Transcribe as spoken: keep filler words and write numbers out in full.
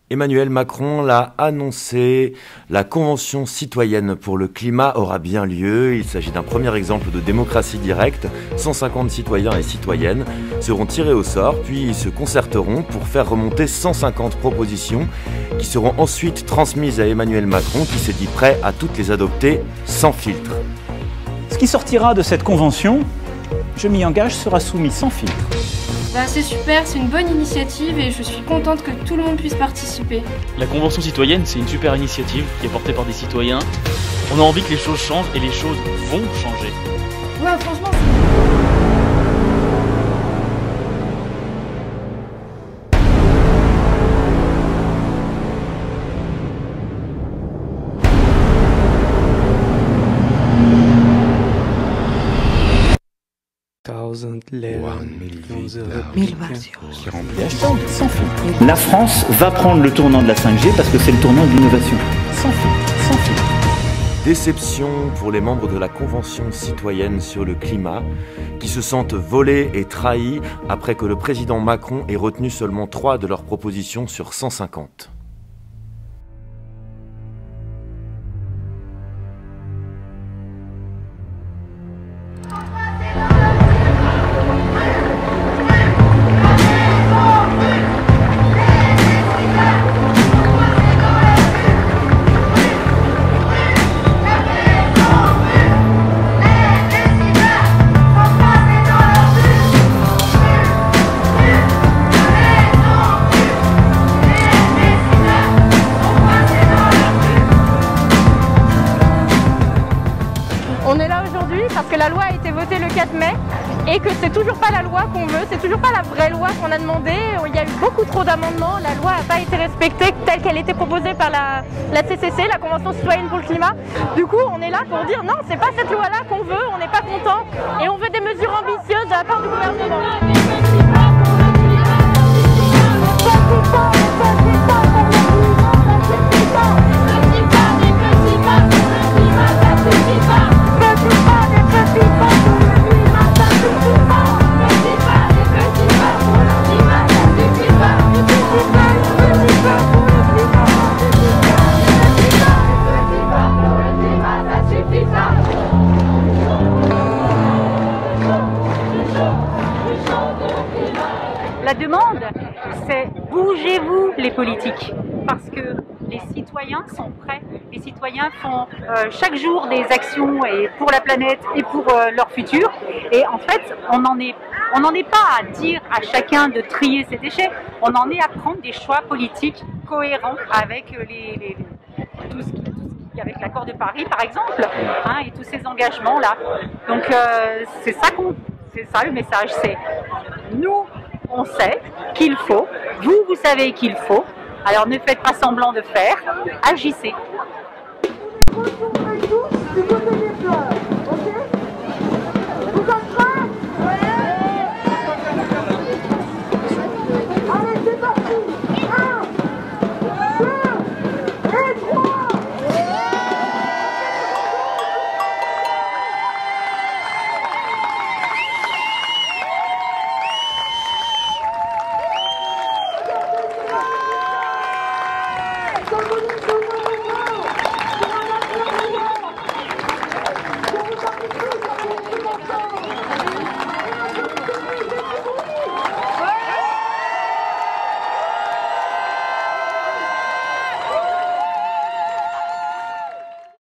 Emmanuel Macron l'a annoncé, la Convention citoyenne pour le climat aura bien lieu. Il s'agit d'un premier exemple de démocratie directe. cent cinquante citoyens et citoyennes seront tirés au sort, puis ils se concerteront pour faire remonter cent cinquante propositions qui seront ensuite transmises à Emmanuel Macron qui s'est dit prêt à toutes les adopter sans filtre. Ce qui sortira de cette convention, je m'y engage, sera soumis sans filtre. Bah, c'est super, c'est une bonne initiative et je suis contente que tout le monde puisse participer. La Convention citoyenne, c'est une super initiative qui est portée par des citoyens. On a envie que les choses changent et les choses vont changer. Ouais, franchement, La France va prendre le tournant de la cinq G parce que c'est le tournant de l'innovation. Sans filtre, sans filtre. Déception pour les membres de la Convention citoyenne sur le climat qui se sentent volés et trahis après que le président Macron ait retenu seulement trois de leurs propositions sur cent cinquante. On est là aujourd'hui parce que la loi a été votée le quatre mai et que c'est toujours pas la loi qu'on veut, c'est toujours pas la vraie loi qu'on a demandé. Il y a eu beaucoup trop d'amendements, la loi n'a pas été respectée telle qu'elle était proposée par la, la C C C, la Convention citoyenne pour le climat. Du coup, on est là pour dire non, c'est pas cette loi-là qu'on veut, on n'est pas content et on veut des mesures ambitieuses de la part du gouvernement. La demande, c'est bougez-vous les politiques, parce que les citoyens sont prêts. Les citoyens font euh, chaque jour des actions et pour la planète et pour euh, leur futur. Et en fait, on n'en est, on n'en est pas à dire à chacun de trier ses déchets. On en est à prendre des choix politiques cohérents avec les, les, tout ce qui, tout ce qui, avec l'accord de Paris, par exemple, hein, et tous ces engagements-là. Donc euh, c'est ça qu'on, c'est ça le message, c'est nous. On sait qu'il faut, vous, vous savez qu'il faut, alors ne faites pas semblant de faire, agissez.